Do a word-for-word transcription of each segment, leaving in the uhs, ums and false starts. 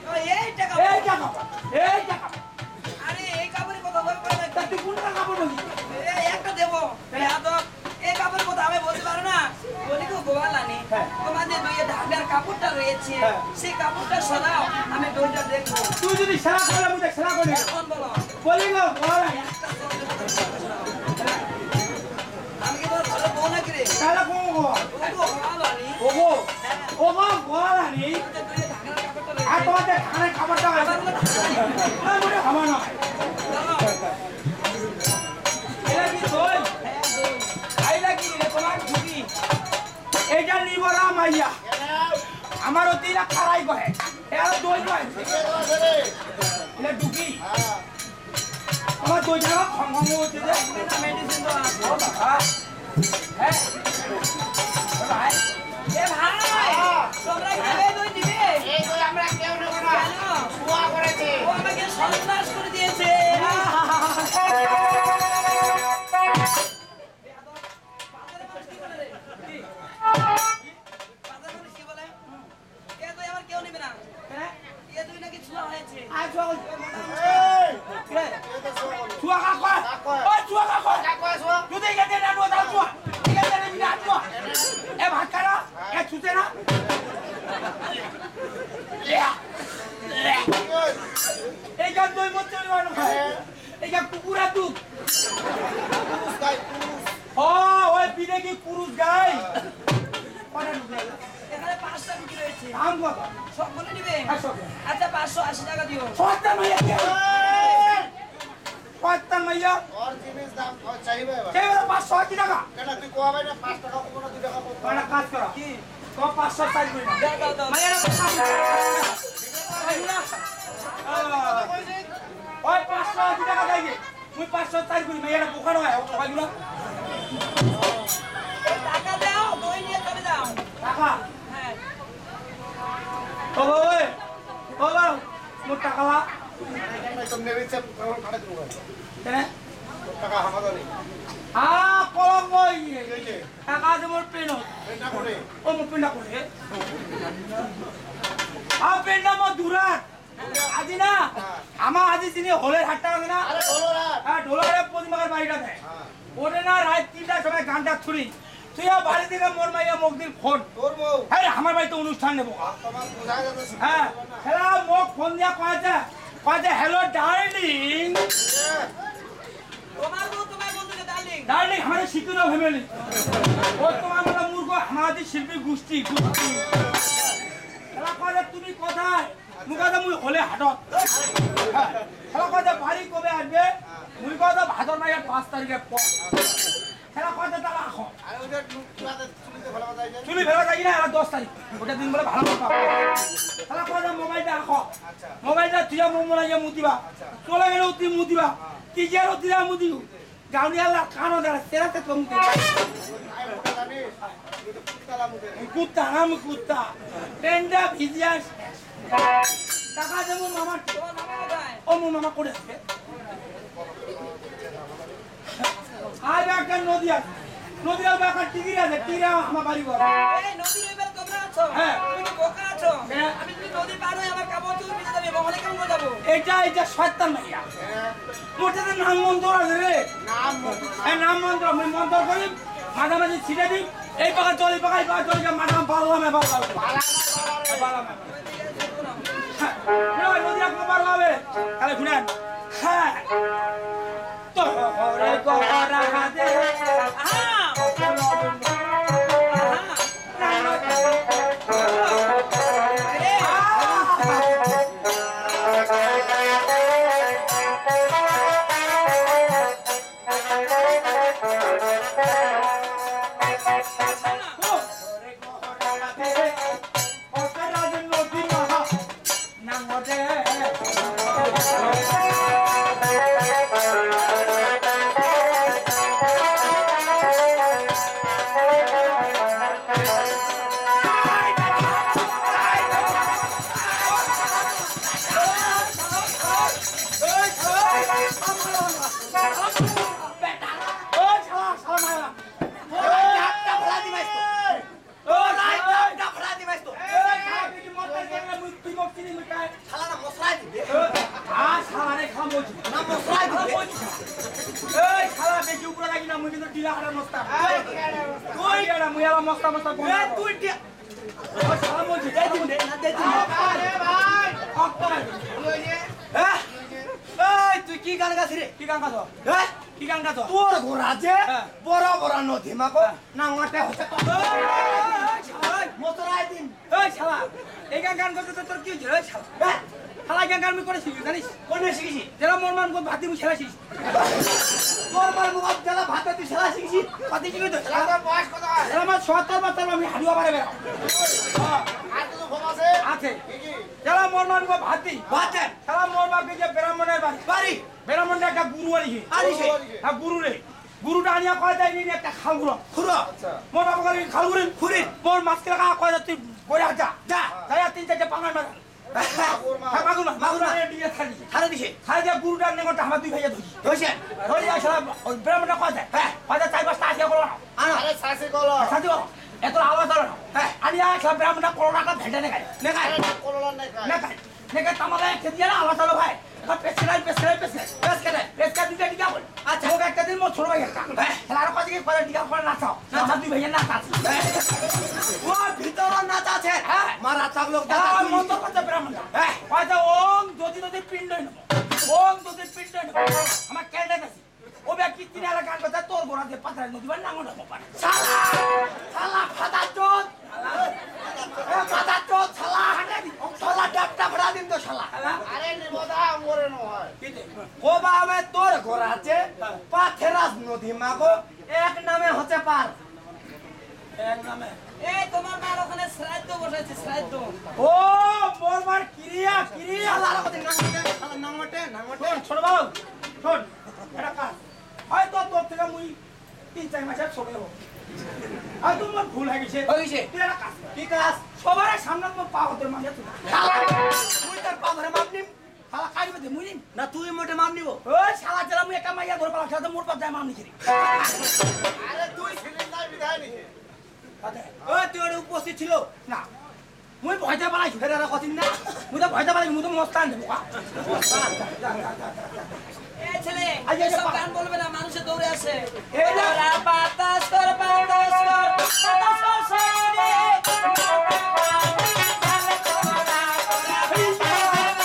এই টাকা এই টাকা এই টাকা আরে এই কাপড়ের কথা বলবো না তা তুই কোনটা কাপড় বলি এই একটা দেবো তো এই কাপড়ের কথা আমি বলতে পারো না বলি তো গোয়ালানি তোমাদের দুই ঢাকার কাপড়টা রয়েছে সেই কাপড়টা সরাও আমি দইটা দেখবো তুই যদি সেরা করে আমি দেখ সেরা করে কোন বলো বলি না গোয়ালা আমি কি তোর ঘরে বউ নাকি রে তাহলে কোন গোয়া ও গোয়ালানি ওগো ওগো গোয়ালা নেই দুই ঢাকার কাপড়টা আর রয়েছে তোমাদের খানের খাবারটা আছে না মনে খাবার না এটা কি দই খাইলা কি রে তোমার ঢুকি এইটা নিবরা মাইয়া আমার অতিরা খারাই করে এর দই কয় এটা ঢুকি আমার দই জায়গা খঙ্গম হচ্ছে যে মেডিসিন তো আছে ও বাবা হ্যাঁ ভাই এ ভাই তোমরা খাবে দই দিবে এই দই আমরা কেউ নেব না কেন শুয়া করেছে ও আমাকে সর্বনাশ করে দিয়েছে Chua kakak, oh chua kakak, কয় শুয়া tu tega dia nak dua tahun chua, tiga dia nak minat chua, eh makan lah, eh cuci lah, eh jangan tu macam mana, eh jangan kukuran tu, oh, oh pilih ke kurus gay, mana tu gay, এখানে পাঁচটা রুটি রয়েছে anggur, সব বলে নিবে asok, আচ্ছা পাঁচশো আশি টাকা দিও soalnya maya dia, soalnya maya, ওর জিনিস দাম চাইবে এবার cewek pas soal kita kak. কেন তুই কোয়াবে না পাঁচ টাকা কম না দুই টাকা কম Mana kas kau? Kau pasal tadi mana? দাও দাও দাও Mana nak kas? Oh pasal kita kata lagi. Mui pasal tadi mana? Mana nak bukan orang? Kau gila? টাকা দাও দই নিয়ে চলে যাও Taka. হ্যাঁ Oh boy. Oh bang. Mu taka lah. তুমি নেবে চেপ কাটে দেবো Kena? টাকা আমাদের নেই Ah, kolong boy. এই যে Taka ada mau pinot. এটা করে Oh mau pindah kau ni? Ah pindah mau durat. Aji na. Ama aji sini holer hatta kan na? আরে বলো না হ্যাঁ ঢোলারে প্রতিমার বাড়িটা দেয় ওরে না রাত তিনটার সময় গানটা ছুরি তুই বাড়ি থেকে মোর মাইয়া মুখ দিন ফোন তোর বউ হ্যাঁ আমার বাড়িতে অনুষ্ঠান নেবো তোমার বোঝা যাচ্ছে হ্যাঁ খেলা মোক ফোন দিয়া কয়েছে কয়েছে হ্যালো ডার্লিং তোমার বউ তোমার বন্ধুকে ডার্লিং ডার্লিং আমাদের শিক্ষিত ফ্যামিলি ও তোমার মতো মূর্খ আমাদের শিল্পী গোষ্ঠী গোষ্ঠী খেলা কয়েছে তুমি কোথায় মুখাতে মুই হলে হাটত হ্যাঁ খেলা কয়েছে বাড়ি কবে আসবে মুই কথা ভাদর মাইয়ের পাঁচ তারিখের পর খেলা কয়েছে টাকা আস আরে ওদের চুলাতে চুলিতে ভালো কথা যায় চুলি ফেলা যাই না দশ তারিখ ওটা দিন বলে ভালো কথা খেলা কয়েছে মোবাইলটা আস আচ্ছা মোবাইলটা তুই মোবাইল মুতিবা চলে গেলে তুই মুতিবা কি যে তুই মুতিব গাউনিয়ালা কানো দেয় সেরাতে তো মুতি আরে ওটা জানিস তুই তো কুত্তালা মুখে কুত্তা নাম কুত্তা টেন্ডা ভিজিয়াস টাকা দেবো মামার তোমার মামা কোথায় ও মো মামা করে আসবে আর একটা নদী আছে নদী আর একটা টিকির আছে টিরা আমার বাড়ি ঘর এই নদীর এবার তোমরা আছো হ্যাঁ। তুমি কি বোকা আছো হ্যাঁ। আমি যদি নদী পার হই আমার কাপড় চুল ভিজে যাবে বহলে কেমন করে যাবো এটা এটা শয়তান মাইয়া মোটাতে নাম মন্ত্র আছে রে নাম এই নাম মন্ত্র আমি মন্ত্র করি মাঝামাঝি ছিটে দিই এই পাকা চলে পাকা এই পাকা চলে মাথা পারলাম এবার পারলাম হ্যাঁ নদী আপনি পারলাবে তাহলে শুনেন হ্যাঁ তো রে গরা হাতে আহা নদী মহা নাম বলছি না মশলাই শালা দিতে বলছি এই শালা বেশি উপরে লাগি না মুই কিন্তু ডিলা হারা মস্তা তুই এরা মুই এরা মস্তা মস্তা বল এই তুই টিয়া ও শালা বলছি দে দিন দে না দে দিন আরে ভাই অক্টোবর হ্যাঁ এই তুই কি গান গাছিস রে কি গান গাছো হ্যাঁ কি গান গাছো তোর ঘোড়া যে হ্যাঁ। বড় বড় নদী মাকো নাঙ্গতে হচ্ছে মশলাই দিন এই শালা এই গান গান করতে তোর কি হয়েছে রে শালা হ্যাঁ শালা গান গান আমি করেছি জানিস কোনে শিখেছি যারা মোর মান কোন ভাতি মুই খেলাছিস তোর মার মুখ জ্বালা ভাতে তুই সেলা শিখেছি ভাতি কি তো তোর বয়স কত হয় এরা আমার সত্তর বছর আমি হাড়ুয়া পারে বেড়া আর তো ফোন আছে আছে কি কি যারা মোর মান কোন ভাতি ভাতে শালা মোর বাপকে যে ব্রাহ্মণের বাড়ি বাড়ি ব্রাহ্মণটা একটা গুরু আনিছে আনিছে হ্যাঁ গুরু রে গুরুটা আনিয়া কয় যায় নি একটা খাল গুলো খুড়ো মোর বাপ করে খাল গুড়ি খুড়ি মোর মাছকে লাগা কয় তুই বইরা যা যা তাই তিন চারটে পাঙ্গাই মারা হ্যাঁ মাগুর মাছ মাগুর মাছ দিয়ে খালি খারে দিছে খালি যে গুরুটা নেগোটা আমার দুই ভাইয়া ধরি হইছে ধরি আসলে ওই ব্রাহ্মণটা কয় যায় হ্যাঁ কয় যায় চার পাঁচটা আসিয়া করো না আনো আরে সাসি কলো সাথী বলো এত আওয়াজ হলো না হ্যাঁ আনিয়া আসলে ব্রাহ্মণটা করোনাটা ভেটে নেগায় নেগায় আরে না কলো না কাই নেগায় নেগায় তামালে খেতে দিয়ে না আওয়াজ হলো ভাই পেসকেরাই পেসকেরাই পেসকেরাই পেসকেরাই পেসকা দুইটা দিকা বল আচ্ছা ওকে একটা দিন মোর ছোট ভাই একটা হ্যাঁ আর কত কি করে দিকা করে নাচাও না দুই ভাইয়া নাচ আছে ও ভিতর নাচ আছে হ্যাঁ মারা চাক লোক দাদা দাদা মন্ত্র করতে ব্রাহ্মণ হ্যাঁ কয়টা ওম যদি যদি পিণ্ড নেব ওম যদি পিণ্ড নেব আমার কেলটা আছে ও ব্যক্তি তিন হাজার গান কথা তোর গোড়া দিয়ে পাথর নদী বা নাঙ্গল রাখবো পারে শালা শালা ফাটা চোদ এ ফাটা চোদ শালা শালা ডাকটা ভরা দিন তো শালা আরে নিবদা আমরে ন হয় ও বাবে তোর ঘর আছে পাথেরাস নদী মাগো এক নামে হচ্ছে পার এক নামে এই তোমার মার ওখানে শ্রাদ্ধ বসেছে শ্রাদ্ধ ও মোর মার ক্রিয়া ক্রিয়া শালা আর কত নাঙ্গটে শালা নাঙ্গটে নাঙ্গটে শোন ছোট বাবু শোন এটা কাজ হয়তো তোর থেকে মুই তিন চার মাসের ছোট হবো হয়তো মোর ভুল হয়ে গেছে হইছে তুই একটা কাজ কি কাজ সবার সামনে মোর পা হতে মানে তুই শালা তুই তোর পা ধরে মাপ নিম শালা কাজবে দে মুই নিম না তুই মোটে মাপ নিব ওই শালা জেলা মুই একটা মাইয়া ধরে পালা খেলা মোর পা যায় মামনি খেলি আরে তুই সিলিন্ডার বিধায় নি ও তুই ওর উপস্থিত ছিল না মুই ভয়তে পালাইছি ফের আর কদিন না মুই তো ভয়তে পালাইছি মুই তো মস্তান দেবো এই ছেলে আই, আই, এসব পা- গান বলবে না মানুষে দৌড়ে আসে এই না। তোরা বাতাস কর বাতাস কর বাতাস কর সাইরে ভালো তোরা তোরা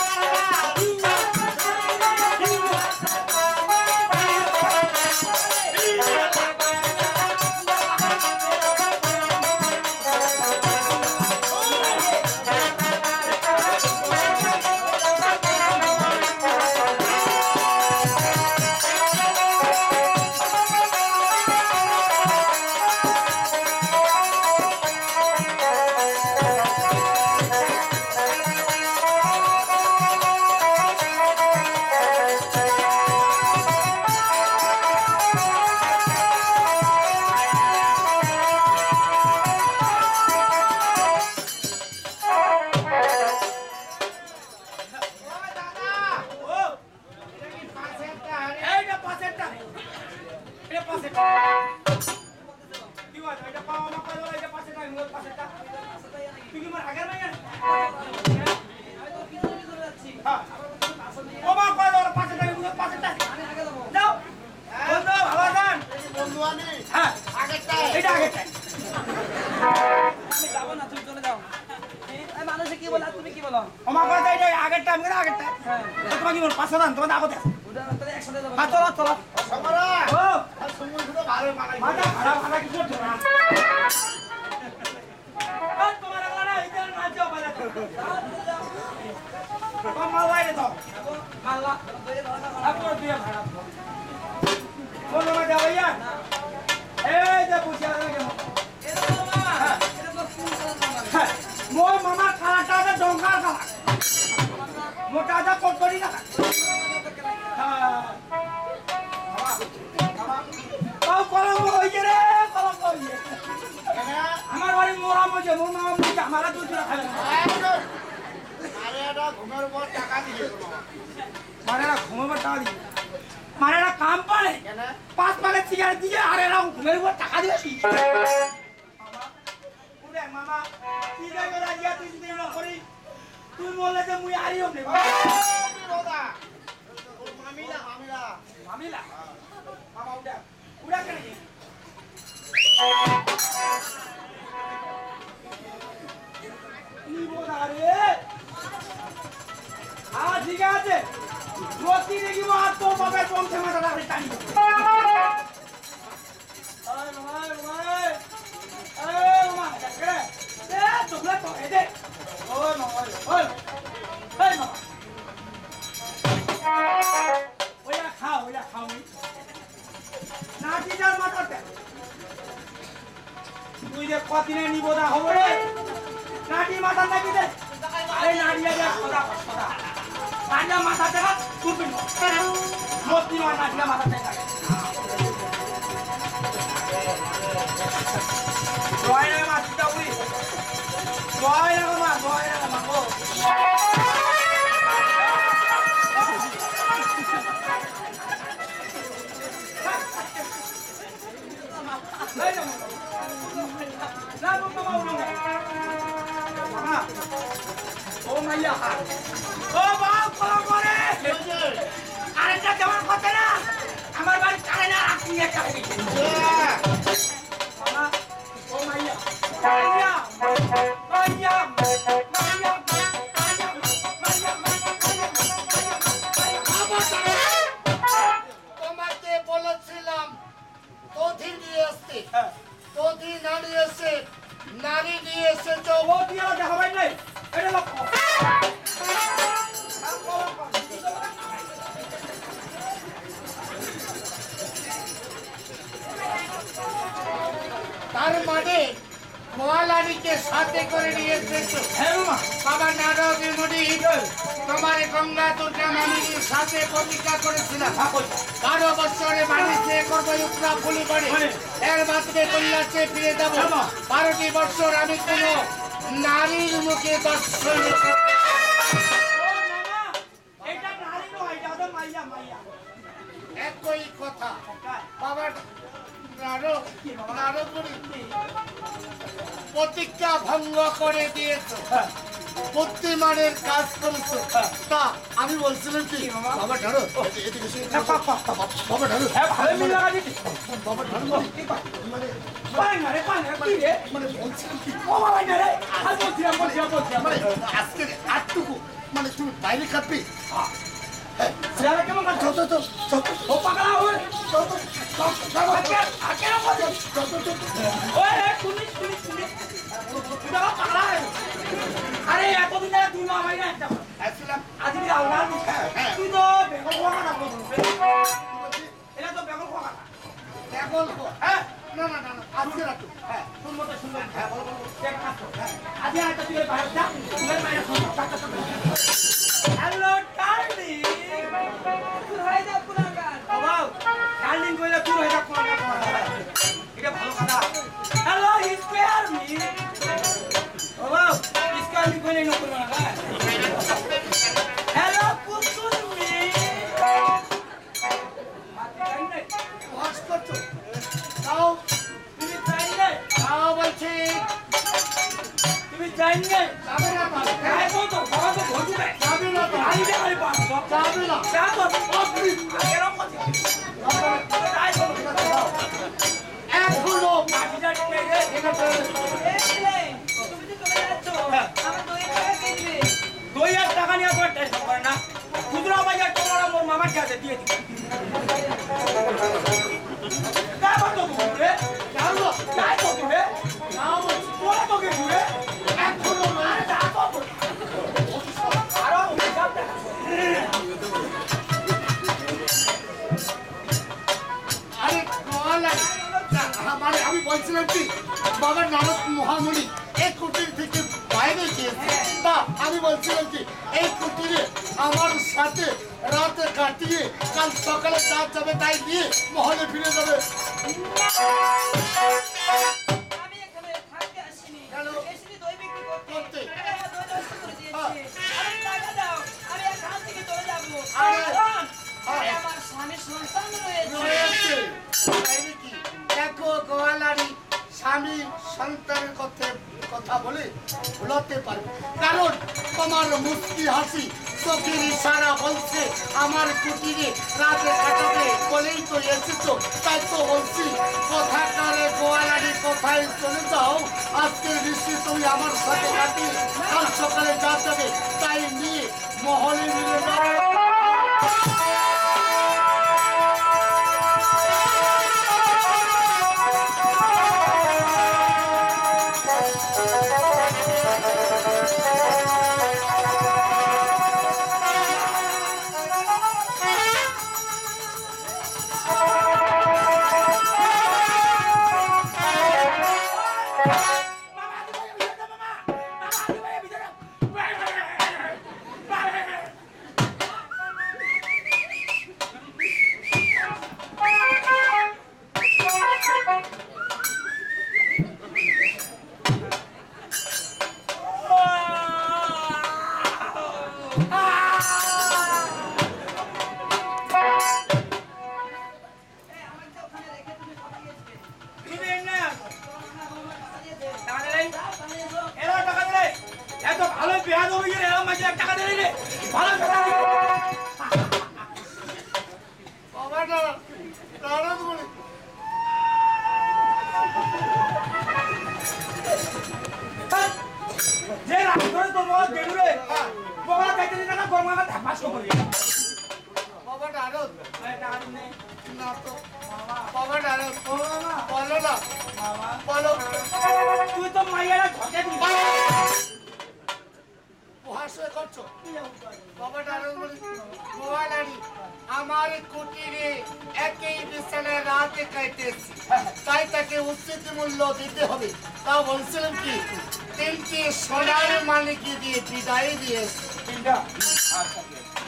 ওই দাদা ও এটা কি পাশেরটা আরে এইটা পাশেরটা এটা পাশেরটা কি বল এটা পাও আমার কই বল এটা পাশেরটা মোর পাশেরটা তুই কি মোর আগের মাইয়া আমি তো পিছনে পিছনে যাচ্ছি হ্যাঁ আমার কোনো পাশে নেই ও মা কই বল পাশেরটা মোর পাশেরটা আমি আগে যাবো যাও বন্ধু ভালো আছেন বন্ধু আনি হ্যাঁ আগেরটা এটা আগেরটা আমি যাবো না তুমি চলে যাও এই মানুষে কি বলে আর তুমি কি বলো ও মা কই এটা আগেরটা আমি না আগেরটা হ্যাঁ তো তোমার কি মোর পাশে দান তোমার আগতে ওটা তাহলে একসাথে যাবো হ্যাঁ চলো চলো সমরা ও আর সুমন শুধু ভালো বানাই মাথা খারাপ খারাপ কিছু হচ্ছে না আর তোমার আগলা না ইদার না যাও বাজা তো মাল বাইরে দাও মাল্লা দই ধরা আপনি দিয়ে ভাড়া বলো না যাও ইয়া এই যে বুঝিয়া লাগে এটা তো মামা এটা তো ফুল করা মামা মোর মামা কালাটা দে ডঙ্গা কালা মোটা দা কোটরি কালা হ্যাঁ বাবা কলম হইছে রে কলম হইছে আমার বাড়ি মোরা মজে মোর মামা মজে আমারা দুধ খাবে না আরে এটা ঘুমের উপর টাকা দিয়ে দিল মানে না ঘুমাবার টাকা দিই মানে না কাম পারে কেন পাঁচ মানে সিগারেট দিয়ে আর এরা ঘুমের উপর টাকা দিয়েছি মামা কি দেখো রাজিয়া তুই যদি না করি তুই বললে যে মুই আরিও নেব দাদা তুই যে কদিনে নিবদা হবো রে নাটি মাথা নাকি দে আরে নাড়িয়া দে সদা সদা নাড়িয়া মাথা দেখা তুলবি মতি মা নাড়িয়া মাথা দেখা জয় রে মা চিতা উড়ি জয় রে মা জয় রে মা গো ও মাইয়া ও বাপ কলম করে আরেকটা কেমন কথা না আমার বাড়ি কারে না আপনি একটা হয়ে গেছে ও মাইয়া মাইয়া মাইয়া মাইয়া তোমাকে বলেছিলাম তোধি নিয়ে আসতে তোধি নারী এসে নারী নিয়ে এসেছ ও দিয়া দেখাবাই নাই এটা লক্ষ্য তার মানে গোয়ালারিকে সাথে করে নিয়ে এসেছো হ্যাঁ মা বাবা নারদের মুনি তোমার গঙ্গা দুর্গা মামির সাথে প্রতিজ্ঞা করেছিলাম বারো বছরে বাড়িতে করবো উত্তরা ফুলি করে এর মাধ্যমে কল্যাণে ফিরে যাবো বারোটি বছর আমি কোনো নারীর মুখে দর্শন এটা নারী নয় এটা মাইয়া মাইয়া একই কথা বাবার নারদ নারদ মুনি প্রতিজ্ঞা ভঙ্গ করে দিয়েছো বুদ্ধিমানের কাজ করেছো তা আমি বলছিলাম কি বাবা ধরো এদিকে এসে বাবা ধরো হ্যাঁ ভালো মিলা দিছি বাবা ধরো মানে পাই না রে পাই না কি রে মানে বলছিলাম কি ও বাবা না রে আজ বলছিলাম বলছিলাম বলছিলাম মানে আজকে আটটুকু মানে তুমি বাইরে খাবি যারা কেমন কাজ যত তো যত ও পাগলা হই যত আকে আকে না বল যত যত ওই শুনি শুনি শুনি তুই বাবা পাগলা হই আরে এতদিন ধরে তুই না আমায় না একটা আসলাম আজ কি আওলা তুই তো বেগল কোয়া না বল এটা তো বেগল কোয়া না এখন হ্যাঁ না না না না আজকে রাখো হ্যাঁ তোর মতো সুন্দর হ্যাঁ বল বল দেখ কাজ আজ একটা তুই বাইরে যা তুই মায়ের সঙ্গে টাকা টাকা হ্যালো ডার্লিং তুই হয়ে যা পুরাকার বাবা ডার্লিং কইলে তুই হয়ে যা কোন না এটা ভালো কথা হ্যালো স্কয়ার মি বাবা স্কয়ার মি কইলে নকর না হ্যালো কুসুম মি ওয়াশ করছো তাও তুমি চাইলে তাও বলছি তুমি চাইলে যাবে না তো কাই কো তো বাবা তো ভজুবে যাবে না তো আই দে আই পাস যাবে না যা তো আপনি আগেরও কথা তাই তো এখনো মাটি জানি রে এটা তো এই ছেলে তুমি তো চলে যাচ্ছ আমার দই টাকা কে দিবে দুই হাজার টাকা নিয়ে তোর টেনশন করে না খুচরা বাজার তোমার মোর মামার কাছে দিয়ে দিবি কাই বলতো ঘুরে জানো কাই তো ঘুরে তাও বলছি কোন তো ঘুরে এখনো আরে যা তো আরো হিসাব দেখা আরে কলা মানে আমি বলছিলাম কি বাবা নারদ মহামুনি এই কুটির থেকে বাইরে গিয়েছে তা আমি বলছিলাম কি এই কুটিরে আমার সাথে রাতে কাটিয়ে কাল সকালে চাঁদ যাবে তাই নিয়ে মহলে ফিরে যাবে আমি এখানে থাকতে আসিনি হ্যালো। এসেছি দই বিক্রি করতে করতে। আরে আমার দই নষ্ট করে দিয়েছে আরে টাকা দাও আমি এখান থেকে চলে যাবো আরে। শোন, আরে হ্যাঁ। আমার স্বামী সন্তান রয়েছে রয়েছে তাই নাকি? দেখো গোয়ালারি স্বামী সন্তানের কথা কথা বলে ভুলতে পারবে কারণ তোমার মুস্কি হাসি চোখের ইশারা বলছে আমার কুটিরে রাতে কাটাবে বলেই তো এসেছো তাই তো বলছি কথাকারে গোয়ালারি কোথায় চলে যাও আজকে ঋষি তুমি আমার সাথে কাটিয়ে কাল সকালে যা যাবে তাই নিয়ে মহলে মিলে যাবে Hey! বাবা নারদ এটা আর নেই না তো মামা বাবা নারদ ও মামা বলো না মামা বলো তুই তো মাইয়ারা ঠকে দিবি উপহাসে করছো বাবা নারদ বলি বাবা নারী আমার কুটিরে একই বিছানায় রাতে কাইতেছি তাই তাকে উচিত মূল্য দিতে হবে তা বলছিলাম কি তিনটি সোনার মালিকি দিয়ে বিদায় দিয়েছে তিনটা আচ্ছা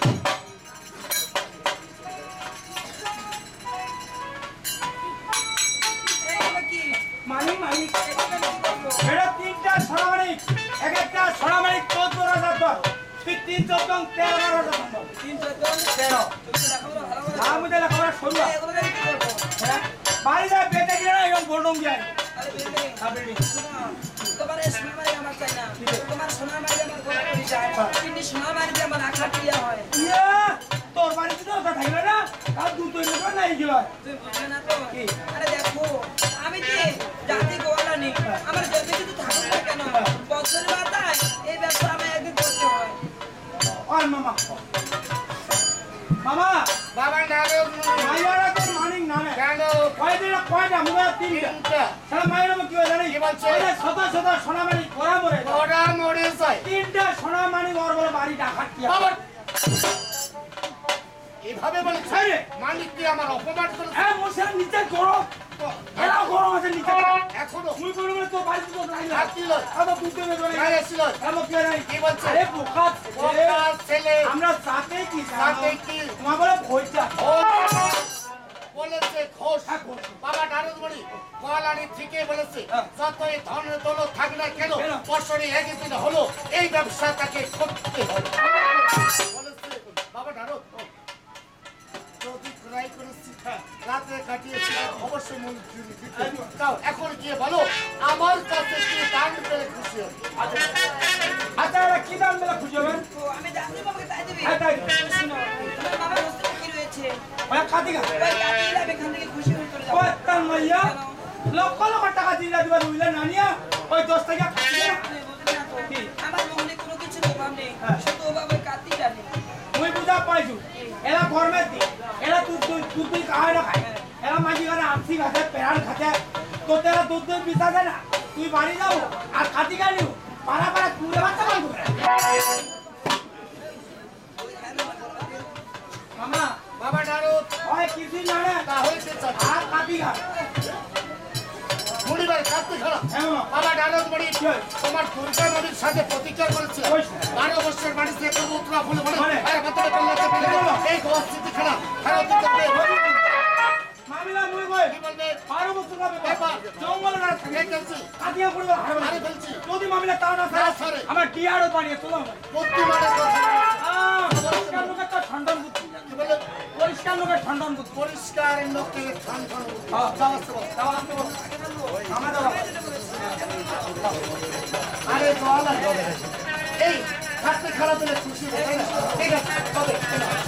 এইগুলো কি মালিক মালিক এগুলো কি করবো এটা তিনটা সোনামানিক এক একটা সোনামানিক চোদ্দ হাজার দশ তুই তিন চোদ্দ তেরো হাজার তিন চোদ্দ তেরো তুমি তো লেখাপড়া ভালো করে আমি তো লেখাপড়া শুরু এগুলো দিয়ে কি করবো বাড়িতে বেঁচে গেলে না এরকম বলুন যায় আরে বিল্ডিং শোনো, তোমার এই সোনার বাড়ি আমার চাই না তোমার সোনার বাড়ি আমার গোলা করে যায় কিন্তু সোনার বাড়িতে আমার আখা টিয়া হয় ইয়ে তোর বাড়িতে তো ওটা থাকবে না তার দু তৈরি করে নাই গেল তুমি বুঝলে না তো কি? আরে দেখো আমি যে জাতি গোয়ালা নেই আমার জমি যদি থাকুক না কেন বছরের মাথায় এই ব্যবসা আমি একদিন করতে হয় আর মামা মামা বাবা নারদ মাইয়ারা তো মানিক নামে কেন কয়দিন কয়টা মুখে তিনটা তিনটা সারা মায়ের নামে কি হয় জানি কি বলছে? ওই যে শত শত সোনামানি করা মরে যায়। ওরা মরে যায় তিনটা সোনামানি ওর বলে বাড়ি ডাকাত কি বাবা এভাবে বলছে ছেড়ে মালিক কি আমার অপমান করেছে হ্যাঁ মোশের নিচে গরম এরা গরম আছে নিচে এখনো মুই বলে বলে তো বাড়িতে তো নাই আর কি লয়? আবার দুধ দেবে বলে নাই আসিল এমন কি নাই কি বলছে? আরে বোকা ছেলে, ওটা ছেলে আমরা সাথে কি জানো? সাথে কি? তোমার বলে ভইটা ও বলেছে ঘোষ হ্যাঁ, ঘোষ। বাবা নারদমণি কলানি ঠিকই বলেছে হ্যাঁ। যতই ধন দৌলত থাক না কেন কেন? বছরে একদিন হলো এই ব্যবসা তাকে করতে হবে বলেছে বাবা নারদ যদি ক্রয় করেছি রাতে কাটিয়েছি অবশ্যই মঞ্জুরি দিতে তাও এখন গিয়ে বলো আমার কাছে কি দান পেলে খুশি হবে আচ্ছা এরা কি দাম দিলে খুশি হবেন তো আমি জানতে বাবাকে তাই দিবি হ্যাঁ, তাই দিবি। শোনো তোমার বাবার হোস্টেলে কি রয়েছে ওই খাতি গা ওই কাটি দিলে এখান থেকে খুশি হয়ে চলে যাবো ওই তার মাইয়া লক্ষ লক্ষ টাকা দিলা দিবা দুইলে নানিয়া ওই দশ টাকা খাতি গা তুমি বুঝলে না তো কি? আমার মনে কোনো কিছু অভাব নেই হ্যাঁ। শুধু অভাব ওই কাটি জানি মুই বুঝা পাইছু এরা গরমে দি এরা দুধ দুধ দুধ দুধ খায় না খায় এরা মাঝি ঘরে আমসি খাতে পেড়ান খাতে তো তেরা দুধ দুধ বিছা যায় না তুই বাড়ি যাবো আর খাতি গাড়িও পাড়া পাড়া কুড়ে বাচ্চা পান করে মামা বাবা নারদ ওই কিছুই জানে তা হয়েছে চল আর খাতি গা পরিবার কাঁদতে খারাপ হ্যাঁ মামা বাবা নারদমণি কি হয়েছে? তোমার দুর্গা নদীর সাথে প্রতিজ্ঞা করেছিল কইছে। বারো বছর বাড়িতে কবুতরা ফুলে বলে বলে। আরে বাচ্চাটা পাল্লা চাপে কেন বলো? এই পরিস্থিতি খারাপ খারাপ দিতে হবে। মামিলা মুই কই কি বলবে বারো বছর হবে এবার। জঙ্গলে না থাকে ঠিক আছে কাটিয়া পড়বে হারে আরে বলছি যদি মামিলা তাও না না ছাড়ে ছাড়ে। আমার ডিয়ারও বানিয়ে তোলো বুদ্ধিমানের কথা আহ পরিষ্কার লোকের তো ঠন্ডন বুদ্ধি কি বলে পরিষ্কার লোকের ঠন্ডন বুদ্ধি পরিষ্কার লোকে ঠান ঠান হ্যাঁ। যাও আসতে বল। তাও আসতে বল আমাদের আরে বল আর বলে। এই থাকতে খারাপ হলে খুশি হবে তাই না? ঠিক আছে তবে